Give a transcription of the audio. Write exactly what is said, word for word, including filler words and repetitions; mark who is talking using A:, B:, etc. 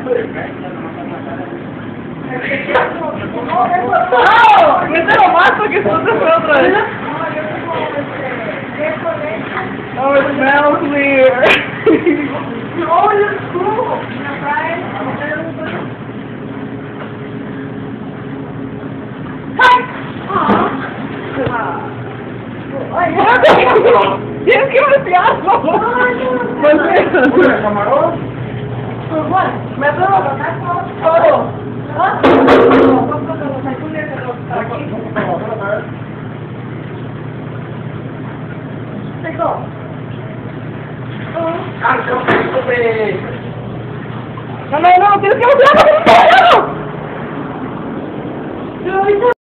A: ¡No! ¡Yo te lo mato que esto se fue otra vez! Oh, it smells weird.
B: No, it's cool.
A: Tienes que voltearlo.
B: ¿Un camarón?
A: Me atrevo a ganar todo. ¿Ah? No, no, no, tienes que voltearlo.